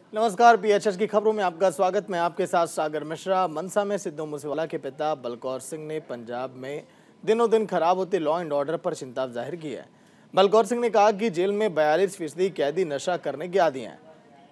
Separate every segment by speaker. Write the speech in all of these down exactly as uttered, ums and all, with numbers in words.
Speaker 1: नमस्कार, पीएचएच की खबरों में आपका स्वागत। मैं आपके साथ सागर मिश्रा। मनसा में सिद्धू मूसेवाला के पिता बलकौर सिंह ने पंजाब में दिनों दिन खराब होते लॉ एंड ऑर्डर पर चिंता जाहिर की है। बलकौर सिंह ने कहा कि जेल में बयालीस फीसदी कैदी नशा करने के आदी हैं,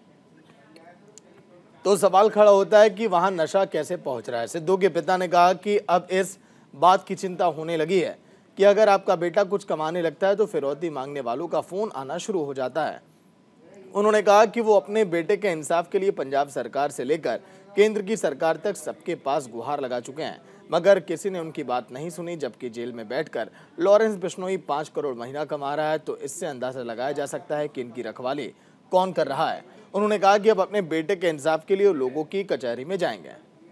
Speaker 1: तो सवाल खड़ा होता है कि वहां नशा कैसे पहुंच रहा है। सिद्धू के पिता ने कहा कि अब इस बात की चिंता होने लगी है कि अगर आपका बेटा कुछ कमाने लगता है तो फिरौती मांगने वालों का फोन आना शुरू हो जाता है। उन्होंने कहा कि वो अपने बेटे के इंसाफ के लिए पंजाब सरकार से लेकर केंद्र की सरकार तक सबके पास गुहार लगा चुके हैं, मगर किसी ने उनकी बात नहीं सुनी। जबकि जेल में बैठकर लॉरेंस बिश्नोई पाँच करोड़ महीना कमा रहा है, तो इससे अंदाजा लगाया जा सकता है कि इनकी रखवाली कौन कर रहा है। उन्होंने कहा कि अब अपने बेटे के इंसाफ के लिए लोगों की कचहरी में जाएंगे।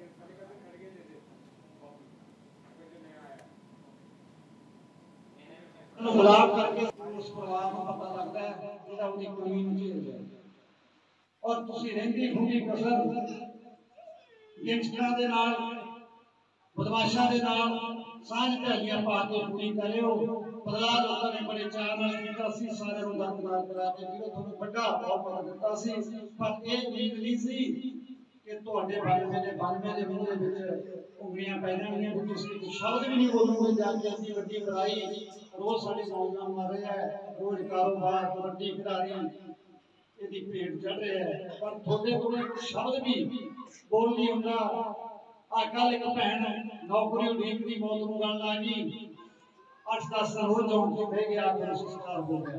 Speaker 2: और तुसी रहंदी खुंदी कसर गैंगस्टरां दे नाल बदमाशां दे नाल सांझ ढालियां पा के पूरी करे हो। बदलाव लोगों ने बड़े चाह नाल कीता सी, सारे नूं दरकिनार करा के जिहड़ा तुहानूं वड्डा बहुमत दित्ता सी, पर इह उम्मीद नहीं सी कि तुहाडे बानवे दे बानवे दे मुंह दे विच उंगलियां पै जाणगीਆਂ कि तुसीं कुछ शब्द भी नहीं बोलोगे जाके अपनी वड्डी लड़ाई रोज साडे नौजवान मर रहे हैं, रोज कारोबार वड्डी खिडारी ਇਹਦੀ ਭੇਟ ਚੜ ਰਿਹਾ ਹੈ, ਪਰ ਤੁਹਾਡੇ ਕੋਲ ਇੱਕ ਸ਼ਬਦ ਵੀ ਬੋਲ ਨਹੀਂ ਹੁੰਦਾ। ਆ ਕੱਲ ਇੱਕ ਭੈਣ ਨੌਕਰੀ ਉਡੀਕਦੀ ਮੌਤ ਨੂੰ ਗਲ ਲਾ ਗਈ, ਅੱਠ ਦਸ ਸਾਲ ਹੋ ਜਾਣ ਤੋਂ ਬਹਿ ਗਿਆ ਫਿਰ ਸੰਸਕਾਰ ਹੋ ਗਿਆ।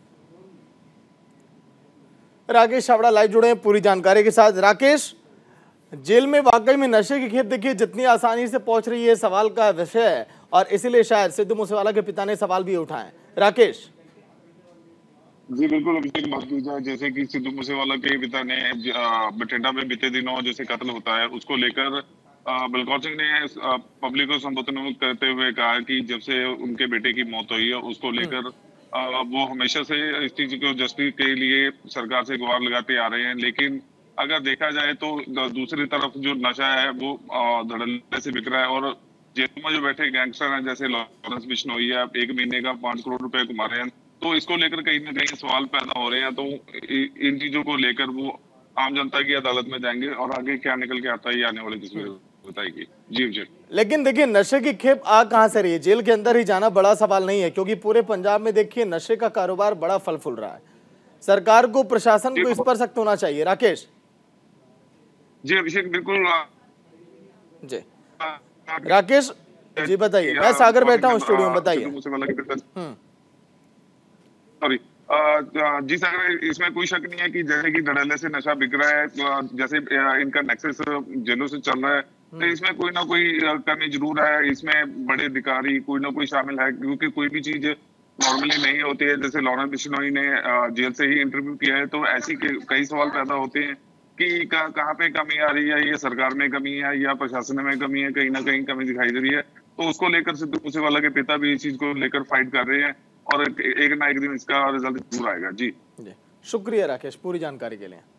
Speaker 1: राकेश छाबड़ा लाइव जुड़े हैं पूरी जानकारी के साथ। राकेश, जेल में वाकई में नशे की खेप देखिए जितनी आसानी से पहुंच रही है, सवाल का विषय है, और इसीलिए शायद सिद्धू मूसेवाला के पिता ने सवाल भी उठाए। राकेश
Speaker 3: जी बिल्कुल, अभिषेक बात की जाए जैसे कि सिद्धू मूसेवाला के पिता ने बठिंडा में बीते दिनों जैसे कत्ल होता है उसको लेकर बलकौर सिंह ने पब्लिक को संबोधन करते हुए कहा कि जब से उनके बेटे की मौत हुई है उसको लेकर वो हमेशा से इस चीज को जस्टिस के लिए सरकार से गुहार लगाते आ रहे हैं। लेकिन अगर देखा जाए तो दूसरी तरफ जो नशा है वो धड़ल्ले से बिक रहा है, और जेल में जो बैठे गैंगस्टर हैं जैसे लॉरेंस बिश्नोई है, एक महीने का पांच करोड़ रुपए कमा रहे हैं, तो इसको लेकर कहीं ना कहीं सवाल पैदा हो रहे हैं। तो इन चीजों को लेकर वो आम जनता की अदालत में जाएंगे और आगे क्या निकल के आता है आने वाले दिनों में बताएगी। जी जी
Speaker 1: लेकिन देखिए, नशे की खेप आ कहां से रही है? जेल के अंदर ही जाना बड़ा सवाल नहीं है, क्योंकि पूरे पंजाब में देखिए नशे का कारोबार बड़ा फल फूल रहा है। सरकार को, प्रशासन को इस पर सख्त होना चाहिए। राकेश
Speaker 3: जी अभिषेक बिल्कुल
Speaker 1: जी राकेश जी बताइए। मैं सागर बैठा हूँ स्टूडियो में, बताइए।
Speaker 3: सॉरी जी सागर, इसमें कोई शक नहीं है कि जैसे कि धड़ल्ले से नशा बिक रहा है, जैसे इनका नेक्सस जेलों से चल रहा है, तो इसमें कोई ना कोई कमी जरूर है। इसमें बड़े अधिकारी कोई ना कोई शामिल है, क्योंकि कोई भी चीज नॉर्मली नहीं होती है। जैसे लॉरेंस बिश्नोई ने जेल से ही इंटरव्यू किया है, तो ऐसी कई सवाल पैदा होते हैं कि कहाँ पे कमी आ रही है, ये सरकार में कमी है या प्रशासन में कमी है, कहीं ना कहीं कमी दिखाई दे रही है। तो उसको लेकर सिद्धू मूसेवाला के पिता भी इस चीज को लेकर फाइट कर रहे हैं, और एक ना एक दिन इसका रिजल्ट जरूर आएगा। जी
Speaker 1: जी शुक्रिया राकेश पूरी जानकारी के लिए।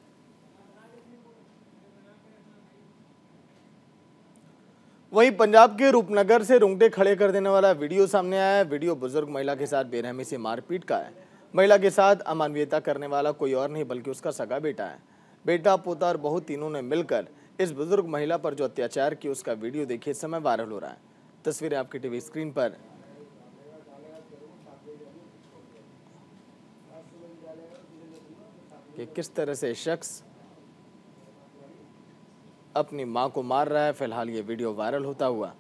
Speaker 1: वहीं पंजाब के रूपनगर से रोंगटे खड़े कर देने वाला वीडियो सामने आया है। वीडियो बुजुर्ग महिला के साथ बेरहमी से मारपीट का है। महिला के साथ अमानवीयता करने वाला कोई और नहीं बल्कि उसका सगा बेटा है। बेटा, पोता और बहू तीनों ने मिलकर इस बुजुर्ग महिला पर जो अत्याचार किया उसका वीडियो देखिए, इस समय वायरल हो रहा है। तस्वीरें आपकी टीवी स्क्रीन पर। कि किस तरह से शख्स अपनी मां को मार रहा है। फिलहाल ये वीडियो वायरल होता हुआ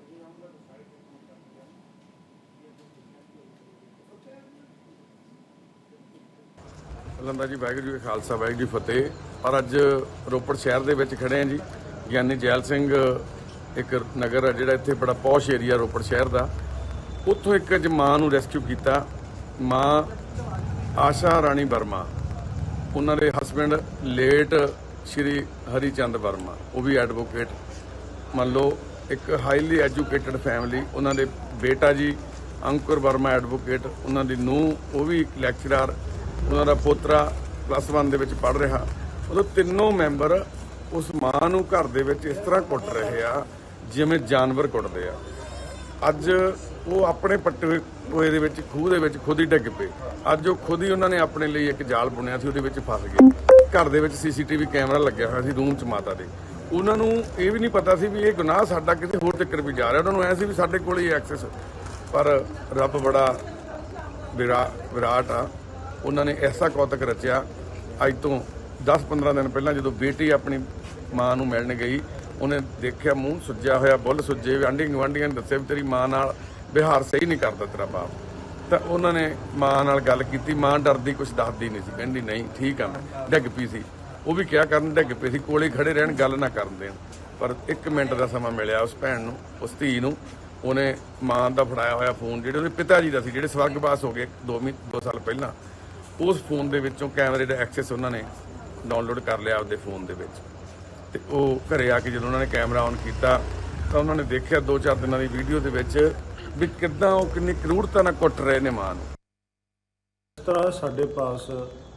Speaker 4: लंदा जी वाहिगुरू जी खालसा वाहिगुरू जी फतेह। पर अज रोपड़ शहर दे विच खड़े हैं जी। ज्ञानी जैल सिंह एक नगर है जिहड़ा इत्थे बड़ा पौश एरिया रोपड़ शहर दा, उत्थों एक अज मां नूं रेस्क्यू कीता। मां आशा राणी वर्मा, उन्होंने हसबैंड लेट श्री हरीचंद वर्मा, वो भी एडवोकेट। मान लो एक हाईली एजुकेटेड फैमिली, उन्होंने बेटा जी अंकुर वर्मा एडवोकेट, उन्होंने नूह वो भी लैक्चरर, उन्होंने पोतरा प्लस वन दे विच पढ़ रहा। मतलब तीनों मैंबर उस मां नूं घर दे विच इस तरह कुट रहे आ जिवें जानवर कुटदे आ। अज वो अपने पट्टे टोए दे विच खूह दे विच खुद ही डिग पे। अज वो खुद ही उन्होंने अपने लिए एक जाल बुनिया सी, उहदे विच फस गए। घर ਦੇ ਵਿੱਚ ਸੀਸੀਟੀਵੀ ਕੈਮਰਾ ਲੱਗਿਆ ਹੋਇਆ ਸੀ ਰੂਮ 'ਚ ਮਾਤਾ ਦੇ। ਉਹਨਾਂ ਨੂੰ ਇਹ ਵੀ ਨਹੀਂ ਪਤਾ ਸੀ ਵੀ ਇਹ ਗੁਨਾਹ ਸਾਡਾ ਕਿਸੇ ਹੋਰ ਚੱਕਰ ਵੀ ਜਾ ਰਿਹਾ। ਉਹਨਾਂ ਨੂੰ ਐ ਸੀ ਵੀ ਸਾਡੇ ਕੋਲ ਹੀ ਐਕਸੈਸ, ਪਰ ਰੱਬ ਬੜਾ ਵਿਰਾ ਵਿਰਾਟ ਆ। ਉਹਨਾਂ ਨੇ ਐਸਾ ਕੌਤਕ ਰਚਿਆ। ਅੱਜ ਤੋਂ ਦਸ ਪੰਦਰਾਂ ਦਿਨ ਪਹਿਲਾਂ ਜਦੋਂ ਬੇਟੀ ਆਪਣੀ ਮਾਂ ਨੂੰ ਮਿਲਣ ਗਈ, ਉਹਨੇ ਦੇਖਿਆ ਮੂੰਹ ਸੁੱਜਿਆ ਹੋਇਆ, ਬੁੱਲ ਸੁੱਜੇ। ਆਂਢੀ ਗੁਆਂਢੀਆਂ ਨੇ ਦੱਸਿਆ ਵੀ ਤੇਰੀ ਮਾਂ ਨਾਲ ਵਿਹਾਰ ਸਹੀ ਨਹੀਂ ਕਰਦਾ ਤੇਰਾ ਬਾਪ। ਤਾਂ ਉਹਨਾਂ ਨੇ ਮਾਂ ਨਾਲ ਗੱਲ ਕੀਤੀ। ਮਾਂ ਡਰਦੀ ਕੁਝ ਦੱਸਦੀ ਨਹੀਂ ਸੀ, ਕਹਿੰਦੀ ਨਹੀਂ ਠੀਕ ਆ, ਮੈਂ ਡਿੱਗ ਪਈ ਸੀ। ਉਹ ਵੀ ਕਿਹਾ ਕਰਨ ਡਿੱਗ ਪਈ ਸੀ, ਕੋਲੇ ਖੜੇ ਰਹਿਣ, ਗੱਲ ਨਾ ਕਰਨ ਦੇਣ। ਪਰ ਇੱਕ ਮਿੰਟ ਦਾ ਸਮਾਂ ਮਿਲਿਆ ਉਸ ਭੈਣ ਨੂੰ, ਉਸ ਧੀ ਨੂੰ। ਉਹਨੇ ਮਾਂ ਦਾ ਫੜਾਇਆ ਹੋਇਆ ਫੋਨ, ਜਿਹੜੇ ਉਹਦੇ ਪਿਤਾ ਜੀ ਦਾ ਸੀ, ਜਿਹੜੇ ਸਵਰਗਵਾਸ ਹੋ ਗਏ ਦੋ ਮਹੀਨੇ ਦੋ ਸਾਲ ਪਹਿਲਾਂ, ਉਸ ਫੋਨ ਦੇ ਵਿੱਚੋਂ ਕੈਮਰੇ ਦਾ ਐਕਸੈਸ ਉਹਨਾਂ ਨੇ ਡਾਊਨਲੋਡ ਕਰ ਲਿਆ ਆਪਦੇ ਫੋਨ ਦੇ ਵਿੱਚ। ਤੇ ਉਹ ਘਰੇ ਆ ਕੇ ਜਦੋਂ ਉਹਨਾਂ ਨੇ ਕੈਮਰਾ ਔਨ ਕੀਤਾ ਤਾਂ ਉਹਨਾਂ ਨੇ ਦੇਖਿਆ ਦੋ ਚਾਰ ਦਿਨਾਂ ਦੀ ਵੀਡੀਓ ਦੇ ਵਿੱਚ ਵੀ ਕਿੱਦਾਂ ਉਹ ਕਿੰਨੀ ਕਰੂਰਤਾ ਨਾਲ ਕੁੱਟ ਰਹੇ ਨੇ ਮਾਂ ਨੂੰ।
Speaker 5: ਇਸ ਤਰ੍ਹਾਂ ਸਾਡੇ ਪਾਸ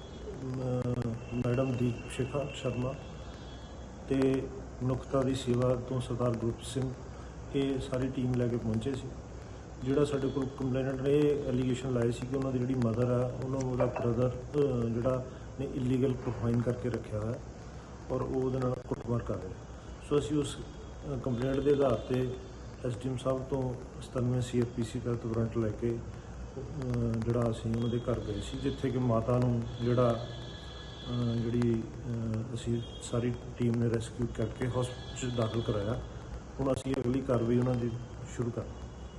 Speaker 5: ਮੈਡਮ ਦੀਪ ਸ਼ਿਖਾ ਸ਼ਰਮਾ ਤੇ ਨੁਕਤਾ ਦੀ ਸੇਵਾ ਤੋਂ ਸਰਦਾਰ ਗੁਰਪ੍ਰੀਤ ਸਿੰਘ, ਇਹ ਸਾਰੀ ਟੀਮ ਲੈ ਕੇ ਪਹੁੰਚੇ ਸੀ। ਜਿਹੜਾ ਸਾਡੇ ਕੋਲ ਕੰਪਲੇਨੈਂਟ ਨੇ ਇਹ ਐਲੀਗੇਸ਼ਨ ਲਾਏ ਸੀ ਕਿ ਉਹਨਾਂ ਦੀ ਜਿਹੜੀ ਮਦਰ ਆ, ਉਹਨੂੰ ਉਹਦਾ ਬ੍ਰਦਰ ਜਿਹੜਾ ਨੇ ਇਲੀਗਲ ਕਨਫਾਈਨ ਕਰਕੇ ਰੱਖਿਆ ਹੋਇਆ ਔਰ ਉਹ ਉਹਦੇ ਨਾਲ ਕੁੱਟਮਾਰ ਕਰ ਰਿਹਾ। ਸੋ ਅਸੀਂ ਉਸ ਕੰਪਲੇਂਟ ਦੇ ਆਧਾਰ ਤੇ ਐਸ ਡੀ ਐਮ ਸਾਹਿਬ ਤੋਂ ਸਤਾਨਵੇਂ ਸੀ ਐਫ ਪੀ ਸੀ ਤਹਿਤ ਵਾਰੰਟ ਲੈ ਕੇ ਜਿਹੜਾ ਅਸੀਂ ਉਹਨਾਂ ਦੇ ਘਰ ਗਏ ਸੀ, ਜਿੱਥੇ ਕਿ ਮਾਤਾ ਨੂੰ ਜਿਹੜਾ ਜਿਹੜੀ ਅਸੀਂ ਸਾਰੀ ਟੀਮ ਨੇ ਰੈਸਕਿਊ ਕਰਕੇ ਹਸਪੀਟਲ ਦਾਖਲ ਕਰਾਇਆ। ਹੁਣ ਅਸੀਂ ਅਗਲੀ ਕਾਰਵਾਈ ਉਹਨਾਂ ਦੀ ਸ਼ੁਰੂ ਕਰ।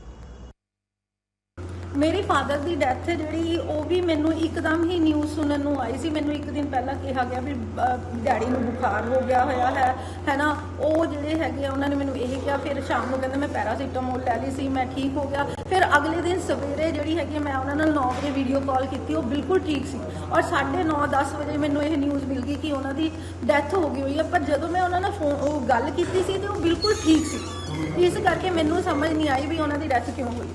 Speaker 6: मेरे फादर की डैथ जी वो भी मैनू एकदम ही न्यूज़ सुनने को आई सी। मैनू एक दिन पहला कहा गया भी डैडी को बुखार हो गया होया है है ना। वो जोड़े है उन्होंने मैनू यही कहा। फिर शाम को कहते मैं पैरासीटामोल लै ली सी, मैं ठीक हो गया। फिर अगले दिन सवेरे जी है मैं उन्होंने नौ बजे वीडियो कॉल की, वो बिल्कुल ठीक सी। और साढ़े नौ दस बजे मैनू ये न्यूज़ मिल गई कि उन्होंने डैथ हो गई हुई है। पर जो मैं उन्होंने फोन गल की सी तो वो बिल्कुल ठीक सी। इस करके मैनू समझ नहीं आई भी उन्होंने डैथ क्यों हुई।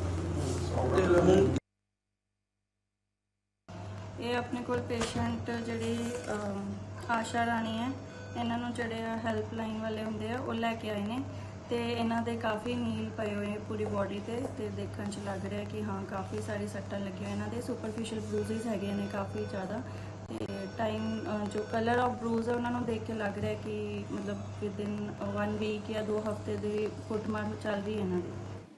Speaker 7: ये अपने को पेशेंट जी आशा राणी है, इन्हों जो हैल्पलाइन वाले होंगे वो लैके आए हैं। तो इन्हों के काफ़ी नील पे हुए पूरी बॉडी से, तो देखने च लग रहा है कि हाँ काफ़ी सारी सट्टा लगी हुई। इन्होंने सुपरफिशियल ब्रूजेस है ने काफ़ी ज़्यादा। तो टाइम जो कलर ऑफ ब्रूज है उन्होंने देख के लग रहा है कि मतलब विद इन वन वीक या दो हफ्ते की कुटमार चल रही है इन्होंने।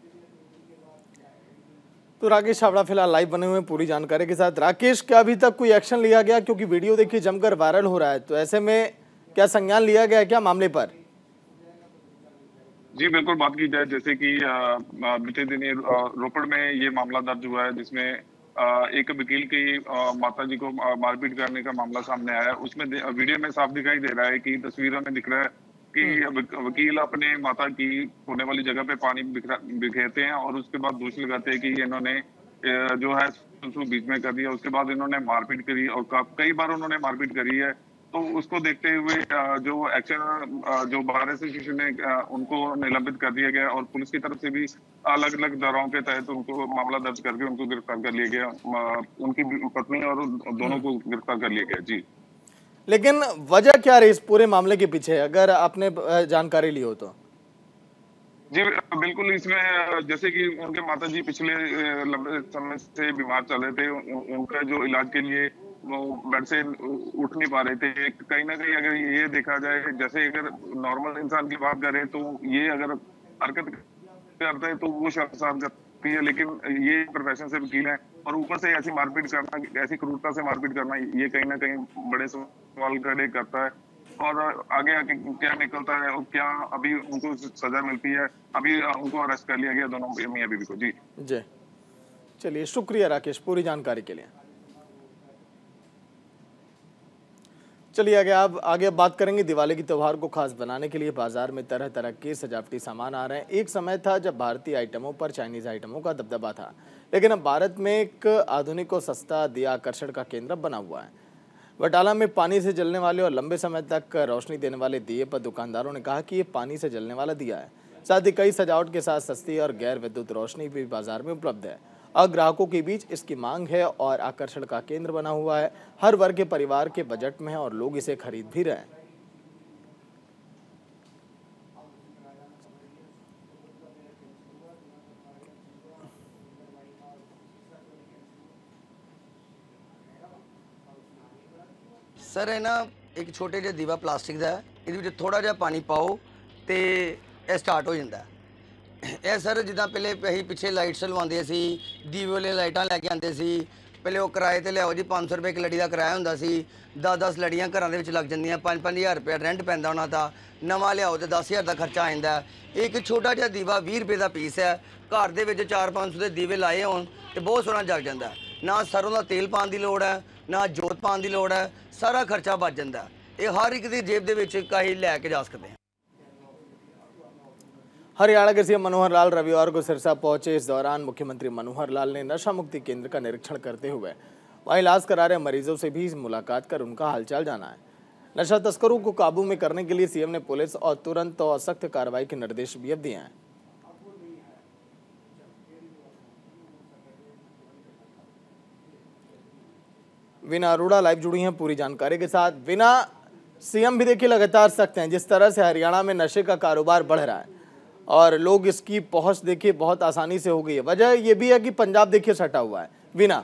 Speaker 1: तो राकेश छाबड़ा फिलहाल लाइव बने हुए पूरी जानकारी के साथ। राकेश, क्या अभी तक कोई एक्शन लिया गया? क्योंकि वीडियो देखिए जमकर वायरल हो रहा है, तो ऐसे में क्या संज्ञान लिया गया है क्या मामले पर?
Speaker 3: जी बिल्कुल, बात की जाए जैसे कि बीते दिन रोपड़ में ये मामला दर्ज हुआ है, जिसमें एक वकील की माता जी को मारपीट करने का मामला सामने आया। उसमें वीडियो में साफ दिखाई दे रहा है कि तस्वीरों में दिख रहा है कि वकील अपने माता की होने वाली जगह पे पानी बिखेरते हैं और उसके बाद दोष लगाते हैं कि इन्होंने जो है बीच में कर दिया। उसके बाद इन्होंने मारपीट करी और कई बार उन्होंने मारपीट करी है। तो उसको देखते हुए जो एक्शन जो बार एसोसिएशन ने उनको निलंबित कर दिया गया और पुलिस की तरफ से भी अलग अलग धाराओं के तहत उनको मामला दर्ज करके उनको गिरफ्तार कर लिया गया। उनकी पत्नी और दोनों को गिरफ्तार कर लिया गया। जी,
Speaker 1: लेकिन वजह क्या रही इस पूरे मामले के पीछे, अगर आपने जानकारी ली हो तो?
Speaker 3: जी बिल्कुल, इसमें जैसे कि उनके माता जी पिछले लंबे समय से बीमार चल रहे थे। उनका जो इलाज के लिए वो बेड से उठ नहीं पा रहे थे। कहीं ना कहीं अगर ये देखा जाए, जैसे अगर नॉर्मल इंसान की बात करें तो ये अगर हरकत करता है तो वो शर्मसार करती है, लेकिन ये प्रोफेशन से वकील है और ऊपर से ऐसी मारपीट करना, ऐसी क्रूरता से मारपीट करना, ये कहीं ना कहीं बड़े सवाल खड़े करता है। और आगे आगे क्या निकलता है और क्या अभी उनको सजा मिलती है, अभी उनको अरेस्ट कर लिया गया दोनों मियां बीवी को। जी
Speaker 1: जी, चलिए शुक्रिया राकेश पूरी जानकारी के लिए। चलिए आगे आप आगे बात करेंगे। दिवाली की त्यौहार को खास बनाने के लिए बाजार में तरह तरह के सजावटी सामान आ रहे हैं। एक समय था जब भारतीय आइटमों पर चाइनीज आइटमों का दबदबा था, लेकिन अब भारत में एक आधुनिक और सस्ता दिया आकर्षण का केंद्र बना हुआ है। बटाला में पानी से जलने वाले और लंबे समय तक रोशनी देने वाले दिए पर दुकानदारों ने कहा कि ये पानी से जलने वाला दिया है। साथ ही कई सजावट के साथ सस्ती और गैर विद्युत रोशनी भी बाजार में उपलब्ध है। अब ग्राहकों के बीच इसकी मांग है और आकर्षण का केंद्र बना हुआ है। हर वर्ग के परिवार के बजट में है और लोग इसे खरीद भी रहे हैं।
Speaker 8: सर है ना एक छोटे जिहा दीवा प्लास्टिक का है, ये थोड़ा जिहा पानी पाओ तो यह स्टार्ट हो जाता है। यह सर जिदा पहले अं पिछे लाइट्स लवाते सी, दीवे वाले लाइटा लैके आते सी, पहले वो किराए पर लियाओ जी पाँच सौ रुपये एक लड़ी का किराया होंदा सी, दस दस लड़ियाँ घर के लग जांदियां, पाँच पाँच हज़ार रुपया रेंट पैंदा उन्हां दा, नवा लियाओ तो दस हज़ार का खर्चा आ जाता है। एक छोटा जिहा दीवा बीस रुपये का पीस है, घर दे विच चार पाँच सौ के दीवे लाए होण ते बहुत सोहना जग जाता है। ना सरों का तेल पाने की लोड़ है, ना जोत पाने की लोड़ है, सारा खर्चा बच जाता है। ये हर एक की जेब के कहीं लैके जा सकते हैं।
Speaker 1: हरियाणा के सीएम मनोहर लाल रविवार को सिरसा पहुंचे। इस दौरान मुख्यमंत्री मनोहर लाल ने नशा मुक्ति केंद्र का निरीक्षण करते हुए वहां इलाज करा रहे मरीजों से भी मुलाकात कर उनका हालचाल जाना है। नशा तस्करों को काबू में करने के लिए सीएम ने पुलिस और तुरंत और सख्त कार्रवाई के निर्देश भी दिए हैं। वीना अरोड़ा लाइव जुड़ी हैं पूरी जानकारी के साथ। वीना, सीएम भी देखिए लगातार सख्त हैं। जिस तरह से हरियाणा में नशे का कारोबार बढ़ रहा है और लोग इसकी पहुंच देखिए बहुत आसानी से हो गई है, वजह ये भी है कि पंजाब देखिए सटा हुआ है। वीना,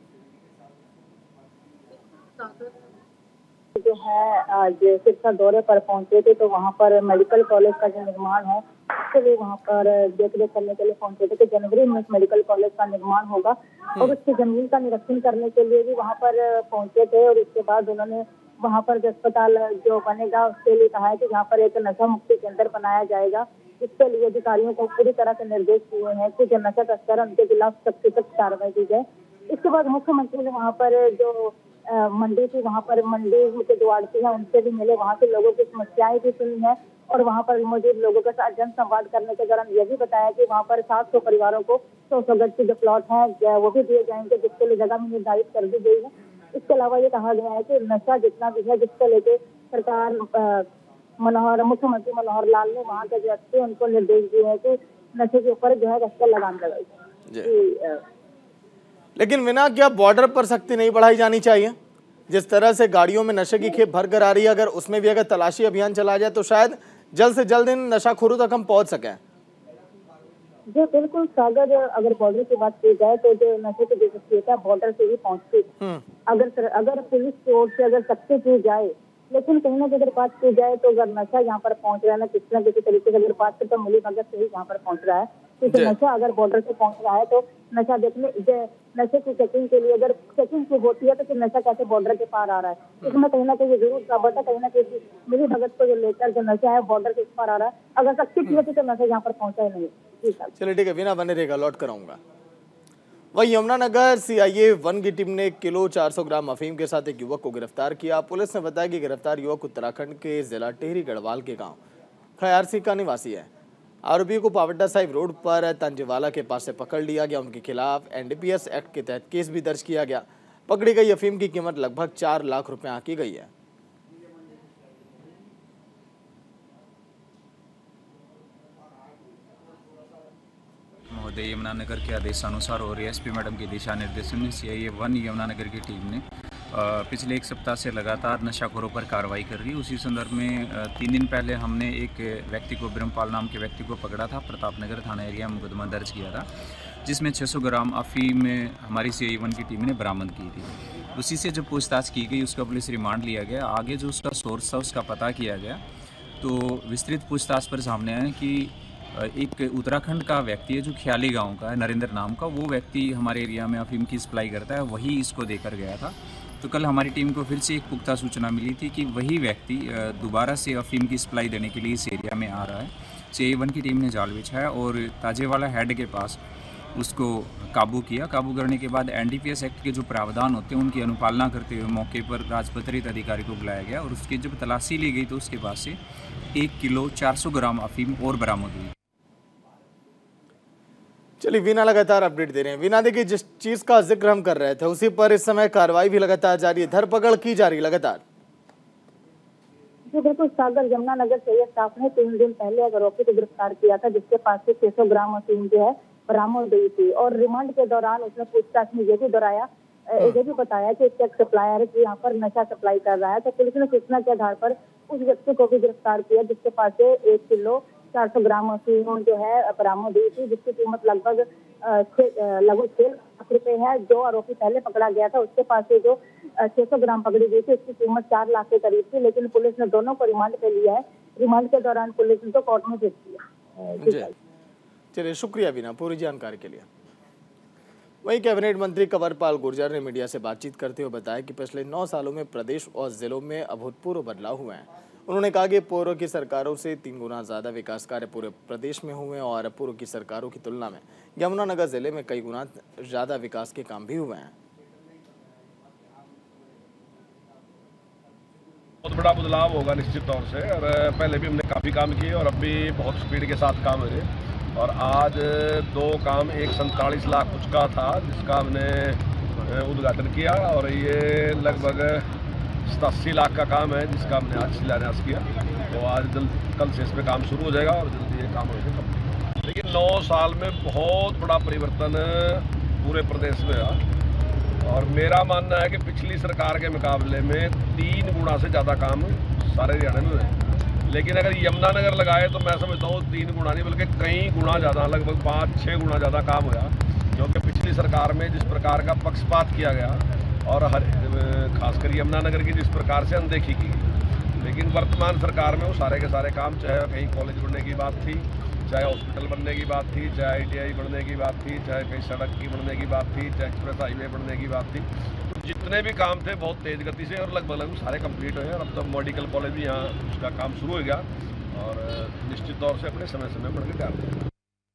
Speaker 9: जो है आज सिरसा दौरे पर पहुंचे थे तो वहां पर मेडिकल कॉलेज का जो निर्माण है उसके लिए वहां पर देख रेख करने के लिए पहुंचे थे कि जनवरी में इस मेडिकल कॉलेज का निर्माण होगा और उसकी जमीन का निरीक्षण करने के लिए भी वहां पर पहुंचे थे। और उसके बाद उन्होंने वहां पर जो अस्पताल जो बनेगा उसके लिए कहा है कि जहाँ पर एक नशा मुक्ति केंद्र बनाया जाएगा। इसके लिए अधिकारियों को पूरी तरह से निर्देश दिए हैं कि जो नशा तस्कर उनके खिलाफ सख्त से सख्त कार्रवाई की जाए। इसके बाद मुख्यमंत्री ने वहाँ पर जो आ, मंडी थी वहाँ पर मंडी के जो आड़ती है उनसे भी मिले, वहाँ के लोगों की समस्याएं भी सुनी है और वहाँ पर मौजूद लोगों के साथ जन संवाद करने के दौरान यह भी बताया कि वहाँ पर सात सौ परिवारों को सौ सौ गज के जो प्लॉट है वो भी दिए जाएंगे, जिसके लिए जगह भी निर्धारित कर दी गई है। इसके अलावा ये कहा गया है कि नशा जितना भी है जिसको लेके सरकार मनोहर मुख्यमंत्री मनोहर लाल ने वहाँ के जो अच्छे उनको निर्देश दिए हैं कि नशे के ऊपर जो है गश्त लगाम लगाई।
Speaker 1: लेकिन बिना क्या बॉर्डर पर सख्ती नहीं बढ़ाई जानी चाहिए? जिस तरह से गाड़ियों में नशे की खेप भर कर आ रही है, अगर उसमें भी अगर तलाशी अभियान चला जाए तो शायद जल्द से जल्द इन नशाखोरों तक हम पहुंच सकें।
Speaker 9: जी बिल्कुल सागर, अगर बॉर्डर की बात की जाए तो जो नशे की जो शख्सियत है बॉर्डर से ही पहुंचती है। अगर अगर पुलिस की ओर से अगर सख्ती की जाए, लेकिन कहीं ना कहीं अगर बात की जाए तो अगर नशा यहाँ पर पहुंच रहा है ना किसी न किसी तरीके से अगर बात करें तो मिली भगत से ही यहाँ पर पहुंच रहा है, क्योंकि नशा अगर बॉर्डर से पहुंच रहा है तो नशा देखने नशे की चेकिंग के लिए अगर चेकिंग की होती है तो फिर नशा कैसे बॉर्डर के पार आ रहा है। इसमें कहीं ना कहीं जरूर साबित है, कहीं ना कहीं मिली भगत को जो लेकर जो नशा है बॉर्डर के पार आ रहा है। अगर सख्ती की होती तो नशा यहाँ पर पहुंचा ही नहीं।
Speaker 1: चलिए ठीक है, बिना बने रहेगा, लौट कराऊंगा। वही यमुनानगर सीआईए वन की टीम ने एक किलो चार सौ ग्राम अफीम के साथ एक युवक को गिरफ्तार किया। पुलिस ने बताया कि गिरफ्तार युवक उत्तराखंड के जिला टिहरी गढ़वाल के गांव खयारसी का निवासी है। आरोपी को पावड्डा साहिब रोड पर तंजवाला के पास से पकड़ लिया गया। उनके खिलाफ एनडीपीएस एक्ट के तहत केस भी दर्ज किया गया। पकड़ी गई अफीम की कीमत लगभग चार लाख रुपए आंकी गई है।
Speaker 10: महोदय यमुनानगर के आदेशानुसार और एसपी मैडम के दिशा निर्देशन में सीआईए वन यमुनानगर की टीम ने पिछले एक सप्ताह से लगातार नशाखोरों पर कार्रवाई कर रही है। उसी संदर्भ में तीन दिन पहले हमने एक व्यक्ति को, ब्रह्मपाल नाम के व्यक्ति को पकड़ा था। प्रतापनगर थाना एरिया में मुकदमा दर्ज किया था, जिसमें छह सौ ग्राम अफीम हमारी सीआईए वन की टीम ने बरामद की थी। उसी से जब पूछताछ की गई उसका पुलिस रिमांड लिया गया। आगे जो उसका सोर्स था उसका पता किया गया तो विस्तृत पूछताछ पर सामने आया कि एक उत्तराखंड का व्यक्ति है जो ख्याली गांव का है, नरेंद्र नाम का, वो व्यक्ति हमारे एरिया में अफीम की सप्लाई करता है, वही इसको देकर गया था। तो कल हमारी टीम को फिर से एक पुख्ता सूचना मिली थी कि वही व्यक्ति दोबारा से अफीम की सप्लाई देने के लिए इस एरिया में आ रहा है। सीआईए वन की टीम ने जाल बिछाया और ताजेवाला हेड के पास उसको काबू किया। काबू करने के बाद एनडीपीएस एक्ट के जो प्रावधान होते हैं उनकी अनुपालना करते हुए मौके पर राजपत्रित अधिकारी को बुलाया गया और उसकी जब तलाशी ली गई तो उसके पास से एक किलो चार सौ ग्राम अफीम और बरामद हुई।
Speaker 1: चलिए वीना लगातार अपडेट दे रहे हैं। वीना देखिए, जिस चीज का जिक्र हम कर रहे थे उसी पर इस समय कार्रवाई भी लगातार जारी है, धरपकड़ की जा रही लगातार।
Speaker 9: जी बिल्कुल सागर, यमुनानगर से स्टाफ ने तीन दिन पहले एक आरोपी को गिरफ्तार किया था जिसके पास से छह सौ ग्राम अफीम जो है बरामद हुई थी और रिमांड के दौरान उसने पूछताछ में ये भी दोहराया, ये भी बताया कि एक सप्लायर की यहाँ पर नशा सप्लाई कर रहा है। तो पुलिस ने सूचना के आधार पर उस व्यक्ति को भी गिरफ्तार किया जिसके पास से एक किलो चार सौ ग्राम अफीम जो है बरामद हुई थी, जिसकी कीमत लगभग लगभग छह लाख रुपए है। जो आरोपी पहले पकड़ा गया था उसके पास से जो छह सौ ग्राम पकड़ी गई थी उसकी कीमत चार लाख के करीब थी, लेकिन पुलिस ने दोनों को रिमांड पे लिया है। रिमांड के दौरान पुलिस ने तो कोर्ट में पेश किया।
Speaker 1: चलिए, शुक्रिया बीना पूरी जानकारी के लिए। वहीं कैबिनेट मंत्री कंवरपाल गुर्जर ने मीडिया से बातचीत करते हुए बताया कि पिछले नौ सालों में प्रदेश और जिलों में अभूतपूर्व बदलाव हुए हैं। उन्होंने कहा कि पूर्व की सरकारों से तीन गुना ज्यादा विकास कार्य पूरे प्रदेश में हुए और पूर्व की सरकारों की तुलना में यमुनानगर जिले में कई गुना ज्यादा विकास के काम भी हुए हैं।
Speaker 11: बहुत बड़ा बदलाव होगा निश्चित तौर से, और पहले भी हमने काफ़ी काम किए और अब भी बहुत स्पीड के साथ काम हो रहे। और आज दो काम एक सैंतालीस लाख कुछ का था जिसका हमने उद्घाटन किया, और ये लगभग सतासी लाख का काम है जिसका हमने आज शिलान्यास किया। तो आज जल्द कल से इस पर काम शुरू हो जाएगा और जल्दी ये काम हो जाएगा। लेकिन नौ साल में बहुत बड़ा परिवर्तन पूरे प्रदेश में आया, और मेरा मानना है कि पिछली सरकार के मुकाबले में तीन गुना से ज़्यादा काम सारे हरियाणा में हुए। लेकिन अगर यमुनानगर लगाए तो मैं समझता हूँ तीन गुना नहीं बल्कि कई गुना ज़्यादा, लगभग पाँच छः गुना ज़्यादा काम हुआ, जो कि पिछली सरकार में जिस प्रकार का पक्षपात किया गया और हर खासकर यमुनानगर की जिस प्रकार से अनदेखी की। लेकिन वर्तमान सरकार में वो सारे के सारे काम, चाहे कहीं कॉलेज बनने की बात थी, चाहे हॉस्पिटल बनने की बात थी, चाहे आई टी आई बनने की बात थी, चाहे कहीं सड़क की बनने की बात थी, चाहे एक्सप्रेस हाईवे बनने की बात थी, तो जितने भी काम थे बहुत तेज़ गति से और लगभग लगभग सारे कंप्लीट हुए। और अब तो मेडिकल कॉलेज भी यहाँ उसका काम शुरू हो गया और निश्चित तौर से अपने समय समय बढ़ के तैयार होगा।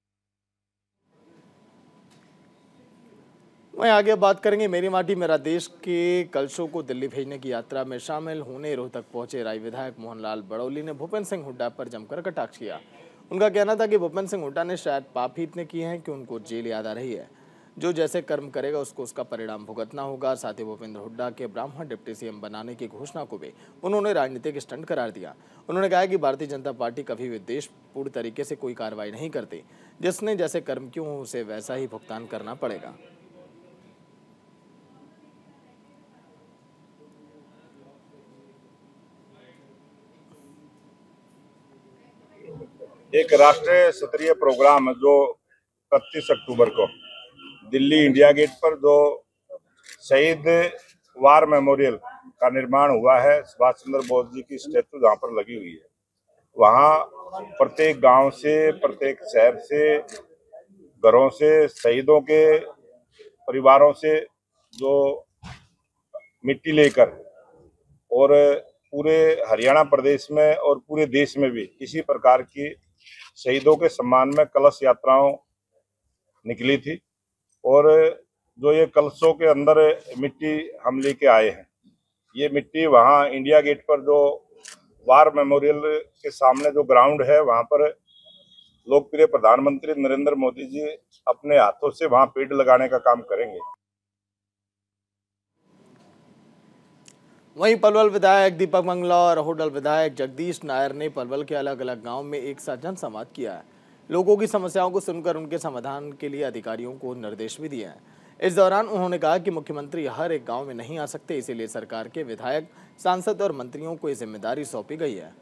Speaker 1: वहीं आगे बात करेंगे मेरी माटी मेरा देश के कलशों को दिल्ली भेजने की यात्रा में शामिल होने रोहतक पहुंचे राय विधायक मोहनलाल बड़ौली ने भूपेंद्र सिंह हुड्डा पर जमकर कटाक्ष किया। उनका कहना था कि भूपेंद्र सिंह हुड्डा ने शायद पाप ही इतने किए हैं कि उनको जेल याद आ रही है। जो जैसे कर्म करेगा उसको उसका परिणाम भुगतना होगा। साथ ही भूपेंद्र हुड्डा के ब्राह्मण डिप्टी सीएम बनाने की घोषणा को भी उन्होंने राजनीतिक स्टंट करार दिया। उन्होंने कहा कि भारतीय जनता पार्टी कभी भी देशपूर्ण तरीके से कोई कार्रवाई नहीं करती। जिसने जैसे कर्म किए हो उसे वैसा ही भुगतान करना पड़ेगा।
Speaker 12: एक राष्ट्रीय स्तरीय प्रोग्राम है जो इकतीस अक्टूबर को दिल्ली इंडिया गेट पर जो शहीद वार मेमोरियल का निर्माण हुआ है, सुभाष चंद्र बोस जी की स्टैचू जहाँ पर लगी हुई है, वहाँ प्रत्येक गांव से, प्रत्येक शहर से, घरों से, शहीदों के परिवारों से जो मिट्टी लेकर और पूरे हरियाणा प्रदेश में और पूरे देश में भी इसी प्रकार की शहीदों के सम्मान में कलश यात्राओं निकली थी। और जो ये कलशों के अंदर मिट्टी हम लेके आए हैं, ये मिट्टी वहाँ इंडिया गेट पर जो वार मेमोरियल के सामने जो ग्राउंड है, वहाँ पर लोकप्रिय प्रधानमंत्री नरेंद्र मोदी जी अपने हाथों से वहाँ पेड़ लगाने का काम करेंगे।
Speaker 1: वहीं पलवल विधायक दीपक मंगला और होडल विधायक जगदीश नायर ने पलवल के अलग अलग गांव में एक साथ जनसंवाद किया है। लोगों की समस्याओं को सुनकर उनके समाधान के लिए अधिकारियों को निर्देश भी दिए हैं। इस दौरान उन्होंने कहा कि मुख्यमंत्री हर एक गांव में नहीं आ सकते, इसीलिए सरकार के विधायक, सांसद और मंत्रियों को ये जिम्मेदारी सौंपी गई है।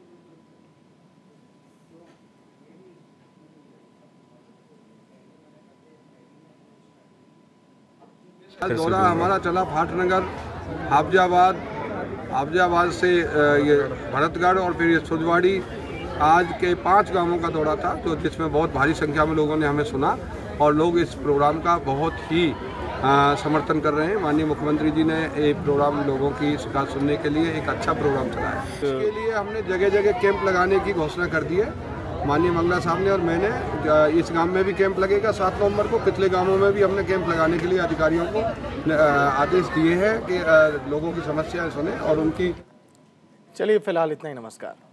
Speaker 13: दौरा हमारा चला फाटनगर, हाफजाबाद, हाफजाबाद से ये भरतगढ़ और फिर ये सुजवाड़ी, आज के पांच गांवों का दौरा था, तो जिसमें बहुत भारी संख्या में लोगों ने हमें सुना और लोग इस प्रोग्राम का बहुत ही आ, समर्थन कर रहे हैं। माननीय मुख्यमंत्री जी ने ये प्रोग्राम लोगों की शिकायत सुनने के लिए एक अच्छा प्रोग्राम चलाया है। इसके लिए हमने जगह जगह कैंप लगाने की घोषणा कर दी है माननीय मंगला साहब ने और मैंने। इस गांव में भी कैंप लगेगा सात नवंबर को, पिछले गांवों में भी हमने कैंप लगाने के लिए अधिकारियों को आदेश दिए हैं कि लोगों की समस्याएं सुने और उनकी।
Speaker 1: चलिए फिलहाल इतना ही, नमस्कार।